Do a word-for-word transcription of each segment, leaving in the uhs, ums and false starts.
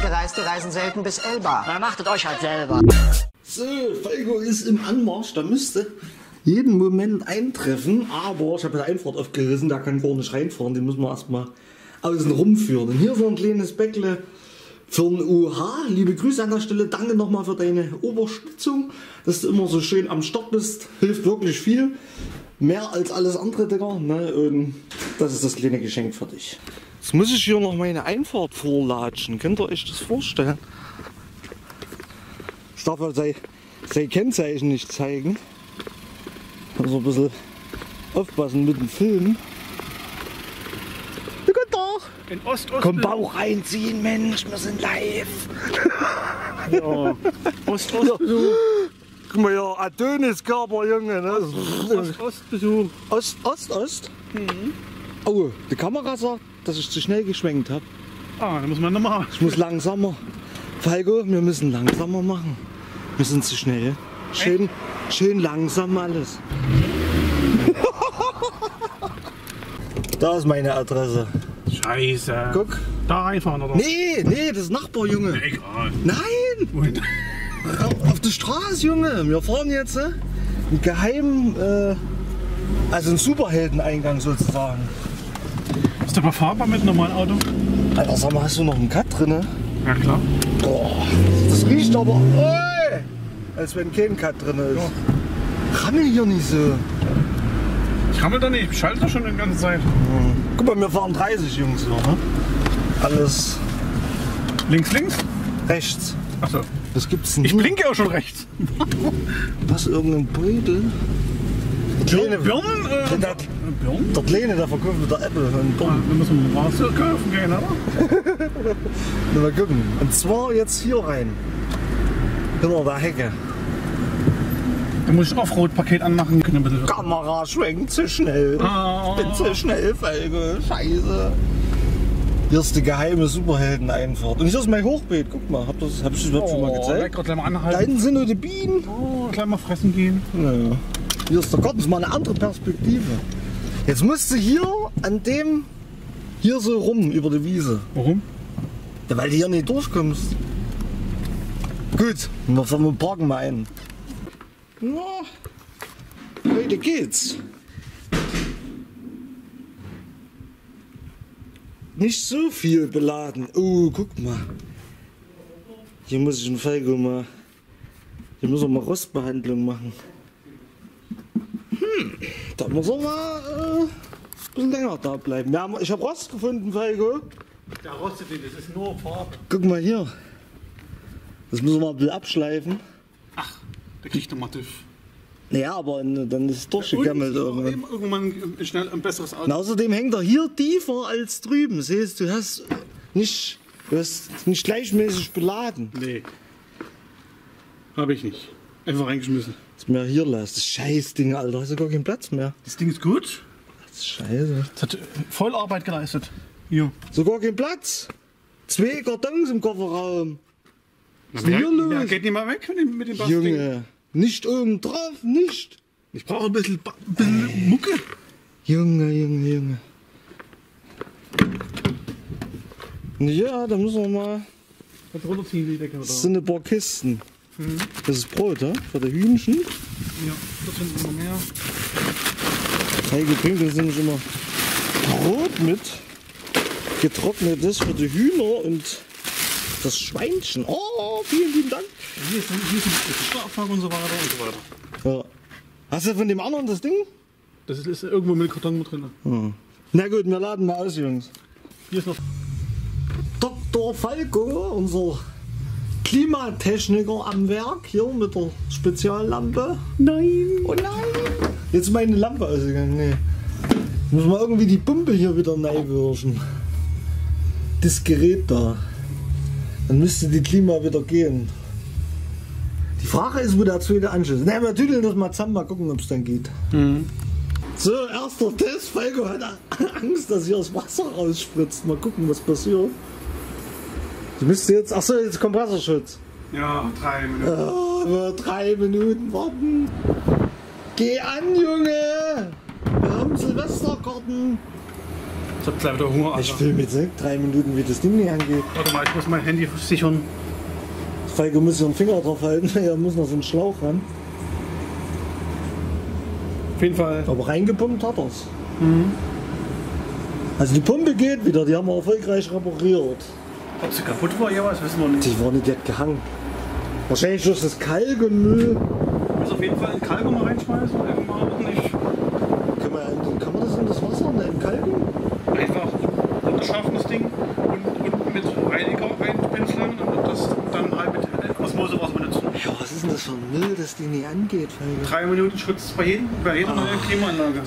gereist, die reisen selten bis Elba. Na, machtet euch halt selber. So, Falco ist im Anmarsch, da müsste jeden Moment eintreffen, aber ich habe die Einfahrt aufgerissen, da kann gar nicht reinfahren, den müssen wir erstmal außen rumführen. Und hier so ein kleines Bäckle für ein U H. Liebe Grüße an der Stelle, danke nochmal für deine Unterstützung, dass du immer so schön am Start bist, hilft wirklich viel. Mehr als alles andere, Digga, ne? Und das ist das kleine Geschenk für dich. Jetzt muss ich hier noch meine Einfahrt vorlatschen, könnt ihr euch das vorstellen? Ich darf halt sein, sein Kennzeichen nicht zeigen. Also ein bisschen aufpassen mit dem Film. Ja, guten Tag! In Ost, Ost. Komm, Bauch reinziehen, Mensch, wir sind live! Ja. Ost, Ost. Ja. Guck mal hier, Adoniskörper, Junge. Ne? Ost, Ost, Besuch. Ost, Ost, Ost? Mhm. Oh, die Kamera sagt, dass ich zu schnell geschwenkt habe. Ah, dann muss man nochmal. Ich muss langsamer. Falco, wir müssen langsamer machen. Wir sind zu schnell. Schön, schön langsam alles. Da ist meine Adresse. Scheiße. Guck. Da reinfahren, oder? Nee, nee, das ist Nachbar, Junge. Egal. Nein! Wohin? Auf der Straße, Junge. Wir fahren jetzt äh, einen geheimen, äh, also einen Superheldeneingang sozusagen. Ist der befahrbar mit einem normalen Auto? Alter, sag mal, hast du noch einen Cut drin? Ja, klar. Boah, das riecht aber, ey, als wenn kein Cut drin ist. Ja. Rammel hier nicht so. Ich rammel da nicht, ich schalte da schon die ganze Zeit. Hm. Guck mal, wir fahren dreißig, Jungs, hier, ne? Alles Links, links? rechts. Achso. Was gibt's denn? Ich hier? blinke auch schon rechts. Was, irgendein Beutel? Der Kleine, Birnen? Äh, der, Birnen? der Kleine, der verkauft mit der Apple und Ah, Birnen. dann müssen wir mal was kaufen gehen, oder? Mal gucken. Und zwar jetzt hier rein. Hinter der Hecke. Da muss ich ein Offroad-Paket anmachen. Ein bisschen. Kamera schwenkt zu schnell. Ah. Bin zu schnell, Falco. Scheiße. Hier ist die geheime Superhelden-Einfahrt. Und hier ist mein Hochbeet. Guck mal, hab, das, hab ich das überhaupt schon mal Oh, gezeigt? lecker, gleich mal Da anhalten. hinten sind nur die Bienen. Oh, gleich mal fressen gehen. Ja. Hier ist der Garten, das ist mal eine andere Perspektive. Jetzt musst du hier an dem, hier so rum über die Wiese. Warum? Ja, weil du hier nicht durchkommst. Gut, wir, wir parken mal ein. Ja, heute geht's. Nicht so viel beladen. Oh, guck mal. Hier muss ich einen Falco mal. Hier müssen wir mal Rostbehandlung machen. Hm, da muss er mal äh, ein bisschen länger da bleiben. Wir haben, ich habe Rost gefunden, Falco. Der rostet nicht, das ist nur Farbe. Guck mal hier. Das müssen wir mal ein bisschen abschleifen. Ach, der kriegt nochmal TÜV. Naja, aber dann ist es durchgegammelt irgendwann. Irgendwann schnell ein besseres Auto. Und außerdem hängt er hier tiefer als drüben. Siehst du, du hast nicht, du hast nicht gleichmäßig beladen. Nee. Habe ich nicht. Einfach reingeschmissen. Das mir hier lässt. Das Scheißding, Alter. Hast du gar keinen Platz mehr. Das Ding ist gut. Das ist scheiße. Das hat voll Arbeit geleistet. Hier. Sogar keinen Platz. Zwei Kartons im Kofferraum. Was ist denn hier los? Der geht nicht mal weg mit dem, mit dem Basting. Junge, nicht oben drauf, nicht. Ich brauche ein bisschen, ba ein bisschen Mucke. Junge, Junge, Junge. Ja, da müssen wir mal. Das runterziehen, die Decke. Das sind ein paar Kisten. Mhm. Das ist Brot, ja? Für die Hühnchen. Ja, das sind immer mehr. Heike bringt uns nämlich immer Brot mit. Getrocknetes für die Hühner und das Schweinchen. Oh, vielen lieben Dank. Hier ist, hier ist die Straffarbe und so weiter und so weiter. Ja. Hast du von dem anderen das Ding? Das ist, ist irgendwo mit Karton mit drin. Hm. Na gut, wir laden mal aus, Jungs. Hier ist noch. Doktor Falco, unser Klimatechniker am Werk, hier mit der Speziallampe. Nein! Oh nein! Jetzt ist meine Lampe ausgegangen. Nee. Muss man irgendwie die Pumpe hier wieder neu wirschen. Das Gerät da. Dann müsste die Klima wieder gehen. Die Frage ist, wo der zweite Anschluss ist. Na, wir tüdeln das mal zusammen, mal gucken, ob es dann geht. Mhm. So, erster Test. Falco hat Angst, dass hier das Wasser rausspritzt. Mal gucken, was passiert. Du müsstest jetzt. Achso, jetzt Kompressorschutz. Ja, drei Minuten. Ja, wir drei Minuten warten. Geh an, Junge! Wir haben Silvesterkarten. Ich hab gleich wieder Hunger, Alter. Ich filme jetzt nicht drei Minuten, wie das Ding nicht angeht. Warte mal, ich muss mein Handy sichern. Feige muss hier einen Finger drauf halten, er muss noch so einen Schlauch ran. Auf jeden Fall. Aber reingepumpt hat er's. Mhm. Also die Pumpe geht wieder, die haben wir erfolgreich repariert. Ob sie kaputt war, ja, das wissen wir nicht. Die war nicht, die hat gehangen. Wahrscheinlich durch das Kalk und Müll. Ich muss auf jeden Fall in Kalk mal reinschmeißen, irgendwann ordentlich. Kann man, kann man das in das Wasser entkalken? Einfach runterschaffen das Ding und, und mit Reiniger einpinseln und das dann halt mit Osmosewasser benutzen. Ja, was ist denn das für ein Müll, das die nicht angeht, Feige? Drei Minuten Schutz bei, jedem, bei jeder neuen Klimaanlage.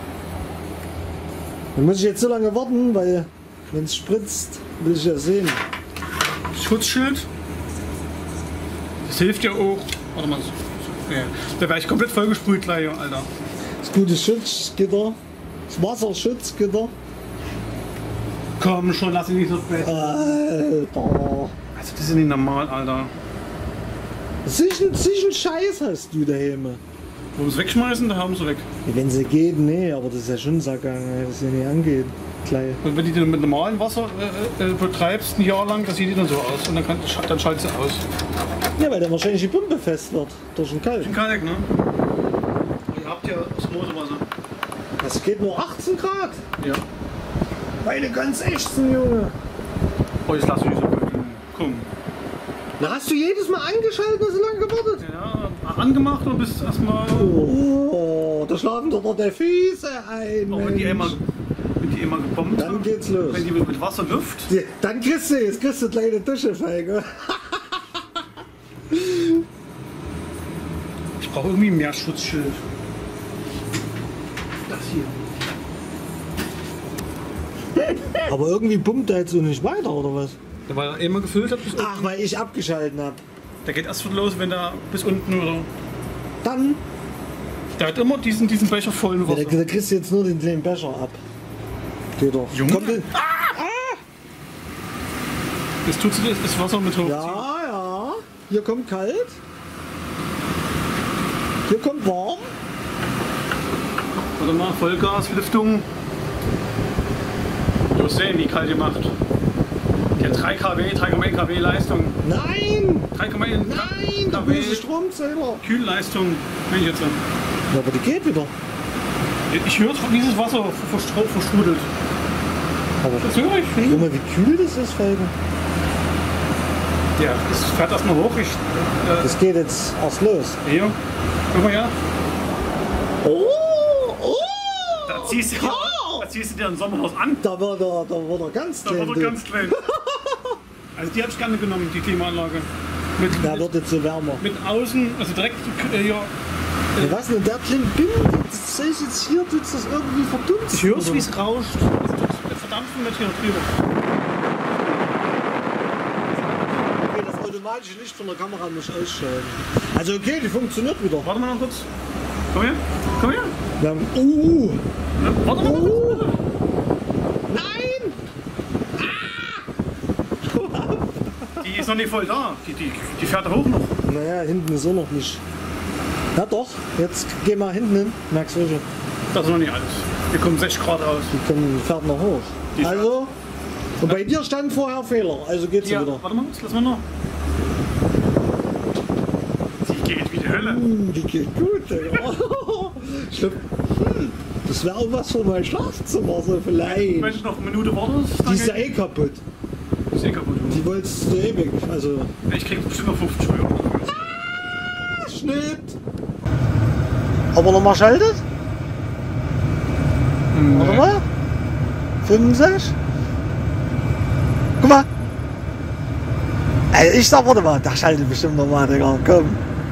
Dann muss ich jetzt so lange warten, weil wenn es spritzt, will ich ja sehen. Schutzschild. Das hilft ja auch. Warte mal. Ja. Da wäre ich komplett vollgesprüht gleich, Alter. Das gute Schutzgitter, das Wasserschutzgitter. Komm schon, lass ihn nicht so fest. Alter. Also das ist nicht normal, Alter. Sicher, sicher Scheiß hast du daheim. Wollen wir es wegschmeißen, da haben sie weg. Ja, wenn sie geht, nee, aber das ist ja schon ein Sackgang, dass sie nicht angeht. Gleich. Und wenn du die mit normalem Wasser äh, äh, betreibst, ein Jahr lang, das sieht die dann so aus. Und dann, kann, dann schaltet sie aus. Ja, weil dann wahrscheinlich die Pumpe fest wird. Durch den Kalk. Ein Kalk, ne? Und ihr habt ja Osmosewasser. Das geht nur achtzehn Grad. Ja. Meine ganz echten, Junge. Oh, jetzt lass mich so bögeln. Komm. Na, hast du jedes Mal angeschaltet und so lange gewartet? Ja, angemacht und bist erstmal. Oh, da schlafen doch noch der Füße ein. Auch wenn die immer, wenn die immer gebombt Dann haben, geht's los. wenn die mit Wasser Luft. Ja, dann kriegst du, jetzt kriegst du eine kleine Dusche, Feige. Ich brauche irgendwie mehr Schutzschild. Das hier. Aber irgendwie pumpt der jetzt so nicht weiter, oder was? Weil er immer gefüllt hat bis unten. Ach, weil ich abgeschalten habe. Der geht erst los, wenn er bis unten oder. Dann, Der hat immer diesen, diesen Becher voll mit ja, Wasser. da, da kriegst du jetzt nur den kleinen Becher ab. Geht doch. Junge. Kommt den, Das tut sie das Wasser mit hoch. ja, ja. Hier kommt kalt. Hier kommt warm. Warte mal, Vollgas, Lüftung. Du wirst sehen, wie kalt die macht. Die hat drei Kilowatt, drei Komma eins Kilowatt Leistung. Nein! drei Komma eins Nein, der böse Stromzähler. Kühlleistung. Wenn ich jetzt. Ja, aber die geht wieder. Ich höre dieses Wasser verstro- verstrudelt. Aber Das höre ich. guck mal, wie kühl das ist, Felgen. Ja, das fährt erstmal hoch. Ich, äh, Das geht jetzt erst los. hier. Guck mal her. Oh, oh! Da ziehst du dir, da ziehst du dir ein Sommerhaus an. Da wird er, da wird er ganz Da klein. wird er ganz klein. Also die habe ich gerne genommen, die Klimaanlage. Mit, Da wird jetzt so wärmer. mit außen, also direkt äh, hier. Ja, was denn? Der klingt binnen. Das soll ich jetzt hier, tut das irgendwie verdunsten? Ich höre es, oder wie es rauscht. Das Verdampfen wird hier drüber. Okay, das automatische Licht von der Kamera muss ich ausschalten. Also okay, die funktioniert wieder. Warte mal noch kurz. Komm her. Komm her. Wir haben, uh, Ja, warte mal noch kurz. uh, nein! Die ist noch nicht voll da. Die, die, die fährt hoch noch. Naja, hinten ist auch noch nicht. Ja doch, jetzt geh mal hinten hin. Merkst du schon. Das ist noch nicht alles. Wir kommen sechzig Grad raus. Die können, fährt noch hoch. Die Also, und bei dir stand vorher Fehler, also geht's Ja, wieder. warte mal, kurz, lass mal noch. Die geht wie die Hölle. Uh, die geht gut, Digga. Ich glaub, hm, das wäre auch was für mein Schlafzimmer, so vielleicht. Wenn du noch eine Minute wartest, Die dann ist ja geht eh kaputt. die ist eh kaputt. Die wolltest du ewig. Also, Ich krieg bestimmt noch fünfzig Euro. Schnitt. Aber nochmal schaltet? Warte mal. fünfundsechzig. Guck mal. Ey, ich sag, warte mal, da schaltet bestimmt nochmal, Digga. Komm.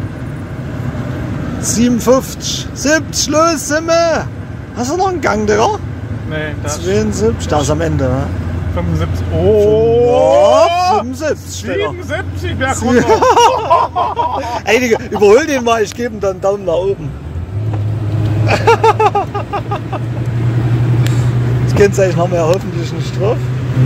siebenundfünfzig. siebzig, los, sind wir. Hast du noch einen Gang, Digga? Nee, das zweiundsiebzig. Da ist am Ende, ne? fünfundsiebzig. Oh! fünfundsiebzig, Digga. siebenundsiebzig, wer kommt noch? Ey, Digga, überhol den mal, ich gebe ihm dann einen Daumen nach oben. Das Kennzeichen haben wir ja hoffentlich nicht drauf.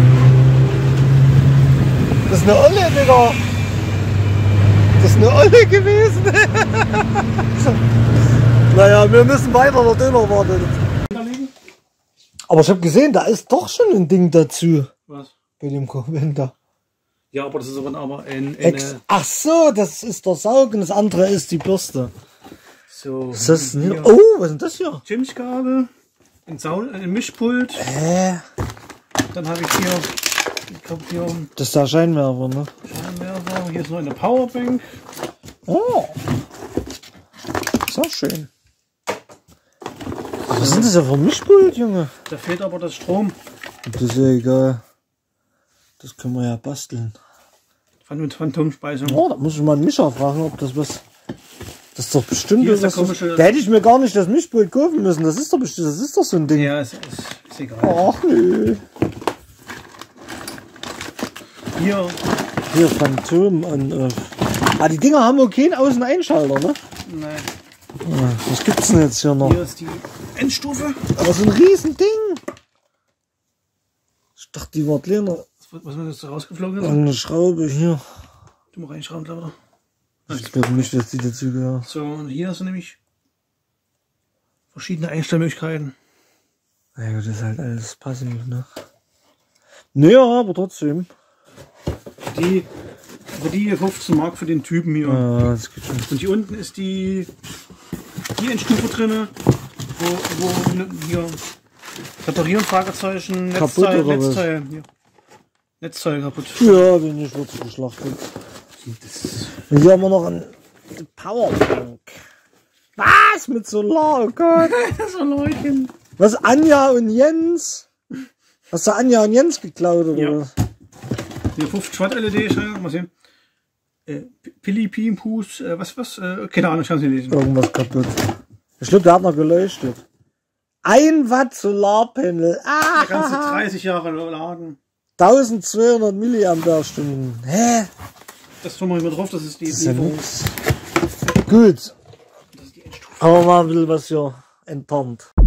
Das ist eine Olle, Digga. Das ist eine Olle gewesen. Naja, wir müssen weiter der Döner warten. Aber ich habe gesehen, da ist doch schon ein Ding dazu. Was? Bei dem Konventer. Ja, aber das ist aber, aber ein, Ex eine... Ach so, das ist der Saug und das andere ist die Bürste. So, Was ist das denn hier? hier. Oh, was ist denn das hier? Chimchgabel, ein, Saul, ein Mischpult. Hä? Dann habe ich hier, ich glaube hier Das ist der Scheinwerfer, ne? Scheinwerfer. Hier ist noch eine Powerbank. Oh. Sehr schön. Was ist denn das ja für ein Mischpult, Junge? Da fehlt aber das Strom. Das ist ja egal. Das können wir ja basteln. Mit Phantomspeisung. Oh, da muss ich mal einen Mischer fragen, ob das was... Das ist doch bestimmt... Hier ist der was das, komische- da hätte ich mir gar nicht das Mischpult kaufen müssen. Das ist doch bestimmt, das ist doch so ein Ding. Ja, ist, ist, ist egal. Ach nö. Hier, Hier Phantom und... Äh, ah, die Dinger haben auch keinen Außeneinschalter, ne? nein, Ah, was gibt's denn jetzt hier noch? hier ist die Endstufe. Aber so ein riesen Ding. Ich dachte, die war kleiner. Was, was ist das rausgeflogen? Ist? Eine Schraube hier. Du mal reinschrauben, oder? Ich glaube nicht, dass die dazu gehört. So, und hier hast du nämlich verschiedene Einstellmöglichkeiten. Na ja, das ist halt alles passend, ne? Naja, aber trotzdem. Die, für die hier fünfzehn Mark für den Typen hier. Ja, das geht schon. Und hier unten ist die, die Endstufe drin, wo, wo ne, hier reparieren, Fragezeichen, Kaputt Netzteil, oder was? Netzteil, hier. Netzteil kaputt. Ja, wenn nicht, wird's geschlachtet. Und hier haben wir noch eine Powerbank. Was? Mit Solar? Oh Gott. So Leutchen. Was? Anja und Jens? Hast du Anja und Jens geklaut, oder Ja. was? Hier fünfzig Watt L E D-Scheibe, mal sehen. Äh, Pilli, Pimpus, äh, was, was? Äh, keine Ahnung, ich kann es nicht lesen. Irgendwas kaputt. Ich glaube, der hat noch geleuchtet. Ein Watt Solarpanel. Da kannst du Ah, dreißig Jahre laden. eintausendzweihundert Milliampere-Stunden. Hä? Das tun wir immer drauf, das ist die Das ist ja Lieferung. nix. Gut. Das ist die Endstufe. Aber mal ein bisschen was hier enttarnt.